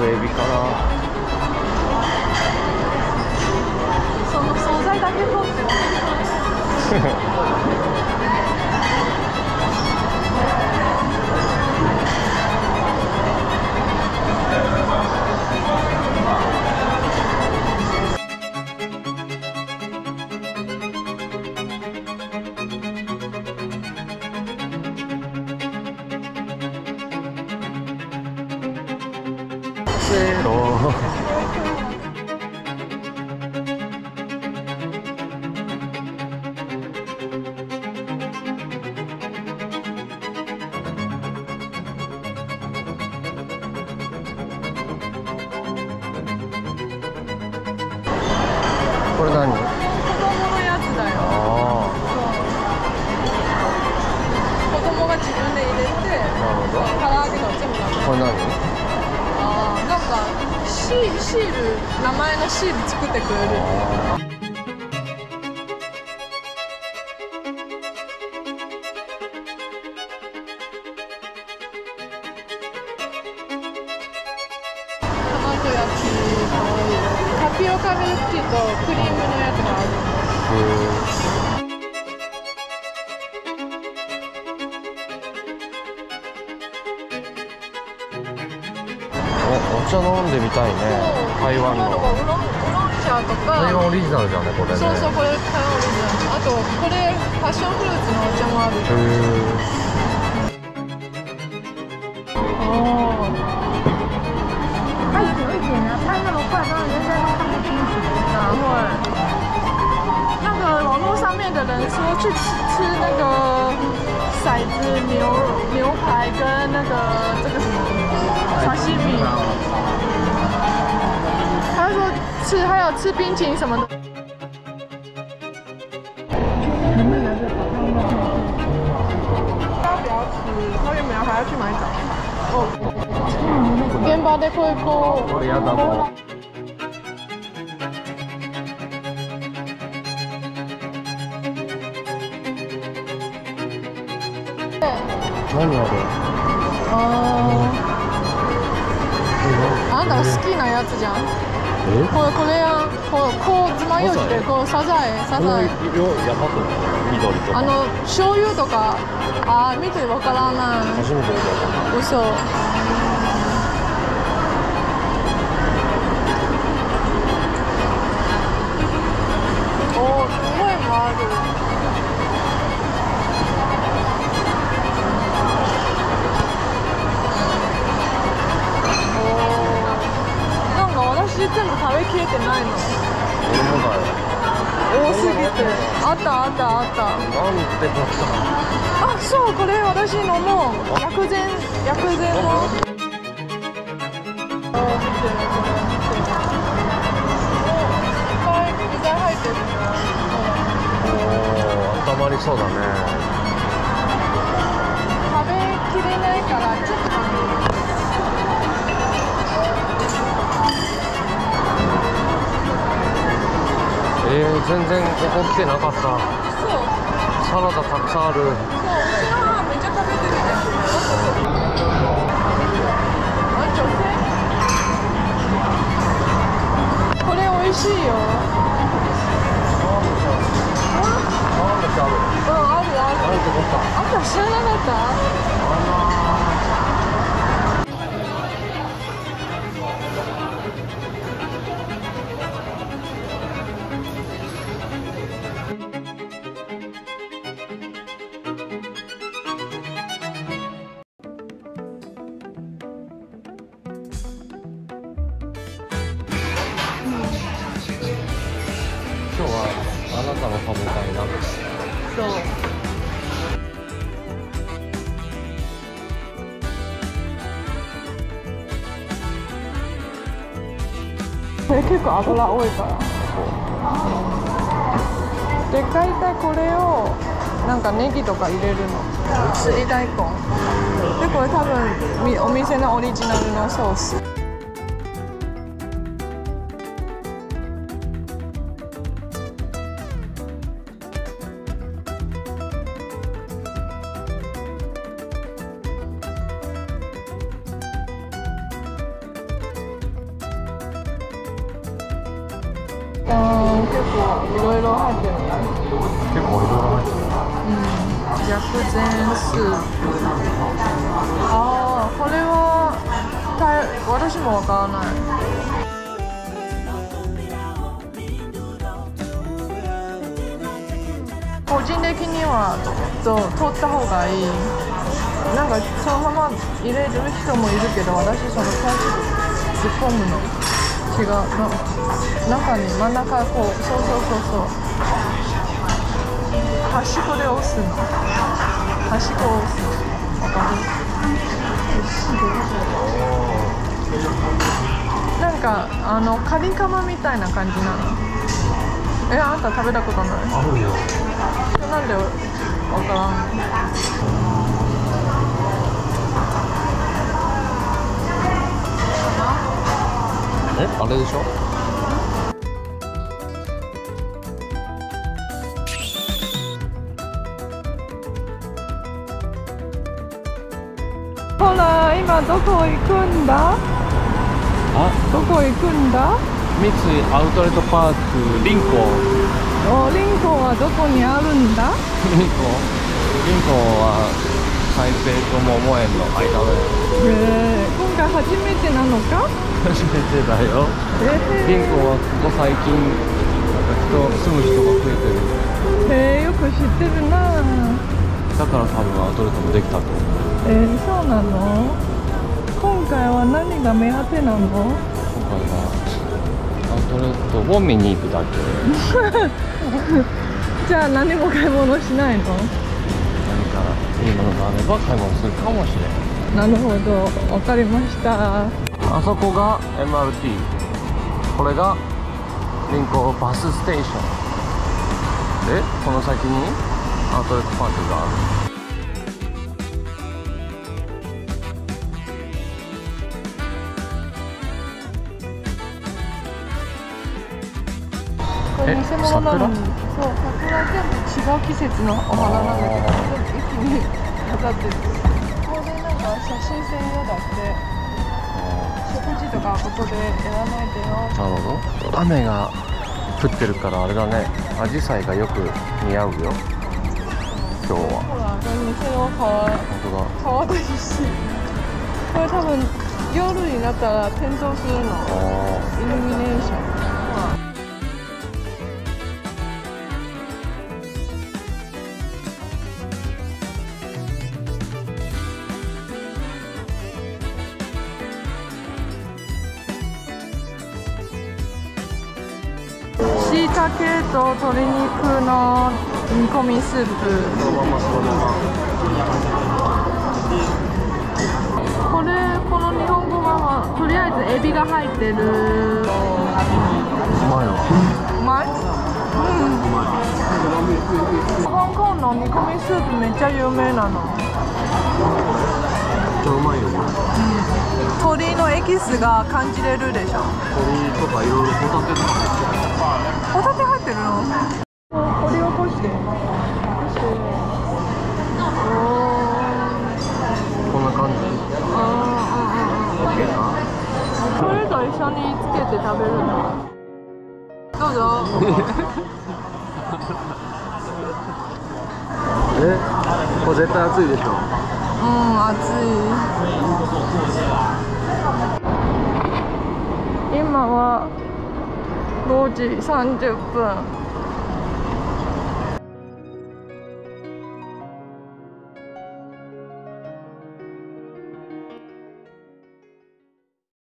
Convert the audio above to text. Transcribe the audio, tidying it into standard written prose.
ずエビかな。 その惣菜だけ取ってゼロ。これ何？ 子供のやつだよ。子供が自分で入れて、 なるほど。 唐揚げが全部食べる。 これ何？ なんかシール、名前のシール作ってくれる。卵焼き、タピオカミルクティーとクリームのやつがある。 お茶飲んでみたいね。台湾の。 ウーロン茶とか。 台湾オリジナルじゃんね、これね。 そうそう、これ台湾オリジナル。あとこれパッションフルーツのお茶もある。 它有一点啊，拍那么快，让人家都看不清楚。 对。那个网络上面的人说去吃那个骰子牛排跟那个这个什么沙西米，他说还有吃冰淇淋什么的。 前面有个好像那个。 要不要吃？他原本还要去买早餐。哦。現場でこう。 これやだもん。何あれ？ あなたが好きなやつじゃん。これやん。こうつまようじでこうサザエ。 この色やばくない？緑とか。 醤油とか。見てわからない。 初めて見た。 嘘。おー、すごいもある。なんか私全部食べきれてないの。 俺もだよ。 多すぎて。あった。 なんてことだ。 あ、そう、これ私飲もう。薬膳の。見てこれ見て。いっぱい具材入ってるな。 温まりそうだね。 食べきれないからちょっと食べる。 全然ここ来てなかった。 そう。 サラダたくさんある。 そう、めっちゃ食べてるね。あ、女性？これ美味しいよ。ある。あんた知らなかった？ 今日はあなたの歯応え鍋。 そう。これ結構油多いから。で大体これをなんかネギとか入れるの。すり大根。でこれ多分お店のオリジナルのソース。 も結構いろいろ入ってるね。 結構いろいろ入ってる。 薬膳スープ。ああ、これは私もわからない。個人的には取った方がいい。なんかそのまま入れる人もいるけど、私その突っ込むの違うの。中に真ん中こう、そう。端っこで押すの。端っこを押す。わかる？なんかカニカマみたいな感じなの。あんた食べたことない？ あるよ。 なんでわからん？ あれでしょ？ ほら、今どこ行くんだ？どこ行くんだ？ 三井アウトレットパークリンコン。 リンコンはどこにあるんだ？ リンコンは台北と桃園の間で。 今回初めてなのか？ 初めてだよ。リンコンはここ最近住む人が増えてる。 よく知ってるな。 だから多分アウトレットもできたと思う。 そうなの？今回は何が目当てなの？ 今回はアウトレットを見に行くだけ。 じゃあ何も買い物しないの？ 何かいいものがあれば買い物するかもしれない。 なるほど、わかりました。 あそこが MRT、 これがリンコバスステーションで、この先にアウトレットパークがある。 これ偽物なのに、そう、桜全部違う季節のお花なんだけど、一気に飾ってる。ここでなんか写真専用だって。食事とかここでやらないでよ。 なるほど。雨が降ってるからあれだね、アジサイがよく似合うよ今日は。 ほら、店の本当だ。 川だし、これ多分夜になったら点灯するの。イルミネーション。ほら。しいたけと鶏肉の煮込みスープ。 そのまま。 この日本ごまはとりあえずエビが入ってる。 うまいわ。 うまい？香港の煮込みスープめっちゃ有名なの。 めっちゃうまいよ。 鶏のエキスが感じれるでしょ。 鶏とかいろいろホタテとか入ってる。 ホタテ入ってるの？掘り起こして。 こんな感じ。 これと一緒につけて食べるの。どうぞ。 これ絶対熱いでしょ。 熱い。今は5時30分。